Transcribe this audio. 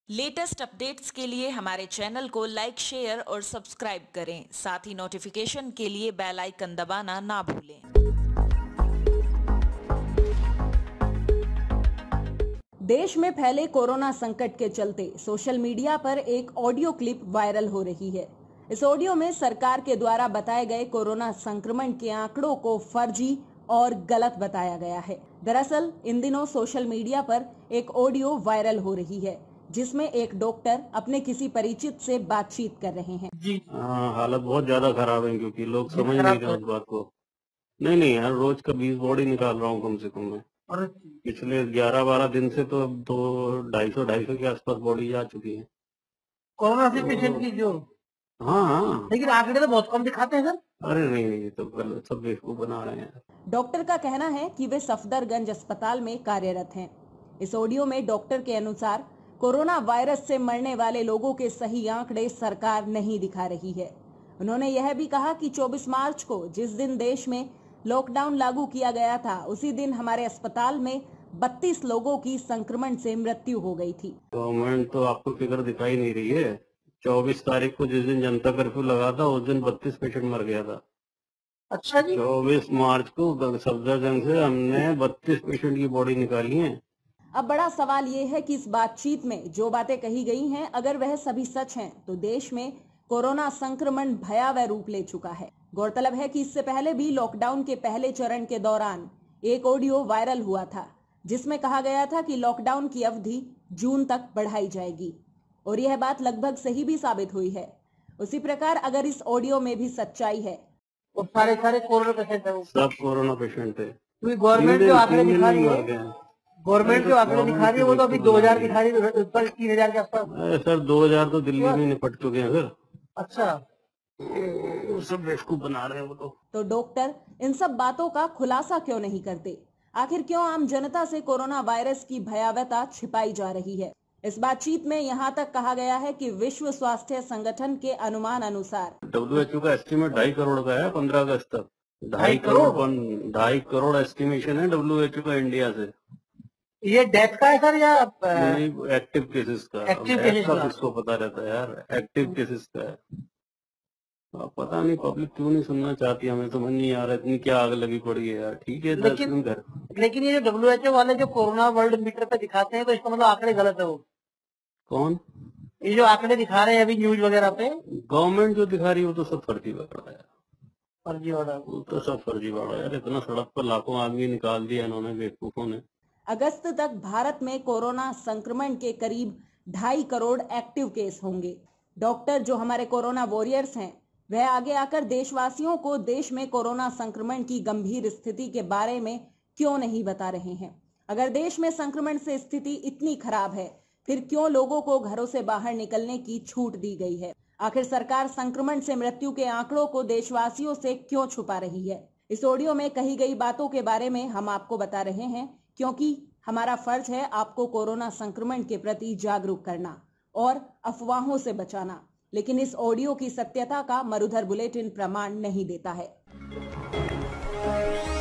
Latest updates के लिए हमारे चैनल को लाइक, शेयर और सब्सक्राइब करें। साथ ही नोटिफिकेशन के लिए बेल आइकन दबाना ना भूलें। देश में फैले कोरोना संकट के चलते सोशल मीडिया पर एक ऑडियो क्लिप वायरल हो रही है। इस ऑडियो में सरकार के द्वारा बताए गए कोरोना संक्रमण के आंकड़ों को फर्जी और गलत बताया गया है। दरअसल इन दिनों सोशल मीडिया पर एक ऑडियो वायरल हो रही है जिसमें एक डॉक्टर अपने किसी परिचित से बातचीत कर रहे हैं। जी हालत बहुत ज्यादा खराब है क्योंकि लोग समझ नहीं रहे उस बात को। नहीं यार, रोज का 20 बॉडी निकाल रहा हूँ कम से कम मैं। और पिछले 11-12 दिन से तो अब तो 250 के आसपास बॉडी जा चुकी है कोरोना से पेशेंट की जो हाँ, लेकिन आंकड़े तो बहुत कम दिखाते हैं सर। अरे नहीं, ये तो गलत, सब बेवकूफ बना रहे हैं। डॉक्टर का कहना है कि वे सफदरगंज अस्पताल में कार्यरत हैं। इस ऑडियो में डॉक्टर के अनुसार कोरोना वायरस से मरने वाले लोगों के सही आंकड़े सरकार नहीं दिखा रही है। उन्होंने यह भी कहा कि 24 मार्च को जिस दिन देश में लॉकडाउन लागू किया गया था उसी दिन हमारे अस्पताल में 32 लोगों की संक्रमण से मृत्यु हो गई थी। गवर्नमेंट तो आपको फिगर दिखाई नहीं रही है। 24 तारीख को जिस दिन जनता कर्फ्यू लगा था उस दिन 32 पेशेंट मर गया था। अच्छा जी, 24 मार्च को सफदरजंग से हमने 32 पेशेंट की बॉडी निकाली है। अब बड़ा सवाल ये है कि इस बातचीत में जो बातें कही गई हैं, अगर वह सभी सच हैं तो देश में कोरोना संक्रमण भयावह रूप ले चुका है। गौरतलब है कि इससे पहले भी लॉकडाउन के पहले चरण के दौरान एक ऑडियो वायरल हुआ था जिसमें कहा गया था कि लॉकडाउन की अवधि जून तक बढ़ाई जाएगी और यह बात लगभग सही भी साबित हुई है। उसी प्रकार अगर इस ऑडियो में भी सच्चाई है और सारे कोरोना पेशेंट है, सब कोरोना पेशेंट थे। क्योंकि गवर्नमेंट जो आंकड़े दिखा रही है, गवर्नमेंट जो आंकड़े दिखा रही है वो तो अभी 2000 दिखा रही है, ऊपर 3000 के आसपास। सर 2000 तो दिल्ली में निपट चुके हैं सर। अच्छा, वो सब बेवकूफ बना रहे हैं वो तो डॉक्टर इन सब बातों का खुलासा क्यों नहीं करते? आखिर क्यों आम जनता से कोरोना वायरस की भयावहता छिपाई जा रही है? इस बातचीत में यहाँ तक कहा गया है कि विश्व स्वास्थ्य संगठन के अनुमान अनुसार WHO का एस्टीमेट 2.5 करोड़ का है 15 अगस्त तक। 2.5 करोड़ एस्टिमेशन है WHO का इंडिया से। ये डेथ का है सर या एक्टिव केसेस का? एक्टिव केसेस का किसको पता रहता है यार, एक्टिव केसेस का है। अब पता नहीं पब्लिक क्यों नहीं सुनना चाहती, हमें समझ नहीं आ रहा इतनी क्या आग लगी पड़ी है यार। ठीक है, लेकिन ये जो WHO वाले जो कोरोना वर्ल्ड मीटर पे दिखाते हैं तो इसका मतलब आंकड़े गलत है। वो कौन? ये जो आंकड़े दिखा रहे हैं अभी न्यूज वगैरह पे, गवर्नमेंट जो दिखा रही है वो तो सब फर्जी लग रहा है। फर्जी वाला वो तो सब फर्जी वाला यार। इतना सड़क पर लाखों आदमी निकाल दिया इन्होंने, बेवकूफों ने। अगस्त तक भारत में कोरोना संक्रमण के करीब 2.5 करोड़ एक्टिव केस होंगे। डॉक्टर जो हमारे कोरोना वॉरियर्स हैं वह आगे आकर देशवासियों को देश में कोरोना संक्रमण की गंभीर स्थिति के बारे में क्यों नहीं बता रहे हैं? अगर देश में संक्रमण से स्थिति इतनी खराब है फिर क्यों लोगों को घरों से बाहर निकलने की छूट दी गई है? आखिर सरकार संक्रमण से मृत्यु के आंकड़ों को देशवासियों से क्यों छुपा रही है? इस ऑडियो में कही गई बातों के बारे में हम आपको बता रहे हैं क्योंकि हमारा फर्ज है आपको कोरोना संक्रमण के प्रति जागरूक करना और अफवाहों से बचाना। लेकिन इस ऑडियो की सत्यता का मरुधर बुलेटिन प्रमाण नहीं देता है।